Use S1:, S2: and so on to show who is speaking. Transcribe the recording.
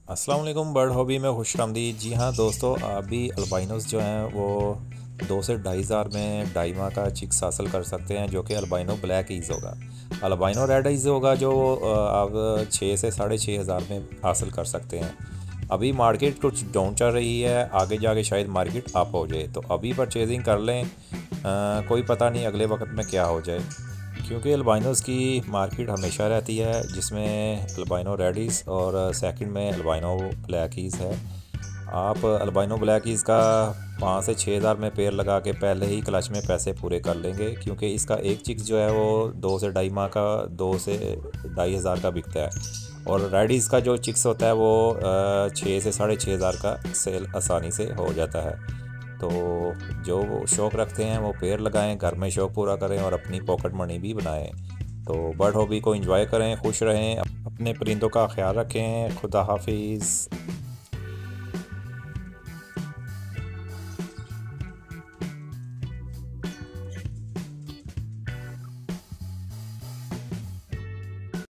S1: अस्सलाम वालेकुम। Bird hobby में खुशामदीद। जी हाँ दोस्तों, अभी अल्बाइनोस जो हैं वो 2 से 2.5 हज़ार में डाइमा का चिक्स हासिल कर सकते हैं, जो कि अल्बाइनो ब्लैक ईज़ होगा। अल्बाइनो रेड ईज़ होगा जो आप 6 से 6.5 हज़ार में हासिल कर सकते हैं। अभी मार्केट कुछ डाउन चल रही है, आगे जाके शायद मार्केट अप हो जाए, तो अभी परचेजिंग कर लें। कोई पता नहीं अगले वक्त में क्या हो जाए, क्योंकि अल्बाइनोज़ की मार्केट हमेशा रहती है, जिसमें अल्बाइनो रेडीज़ और सेकंड में अल्बाइनो ब्लैकीज़ है। आप अल्बाइनो ब्लैकीज़ का 5 से 6 हज़ार में पेयर लगा के पहले ही क्लच में पैसे पूरे कर लेंगे, क्योंकि इसका एक चिक्स जो है वो 2 से 2.5 माह का 2 से 2.5 हज़ार का बिकता है। और रेडीज़ का जो चिक्स होता है वो 6 से 6.5 हज़ार का सेल आसानी से हो जाता है। तो जो शौक़ रखते हैं वो पेड़ लगाएं, घर में शौक़ पूरा करें और अपनी पॉकेट मनी भी बनाएं। तो बर्ड हॉबी को एंजॉय करें, खुश रहें, अपने परिंदों का ख्याल रखें। खुदा हाफिज़।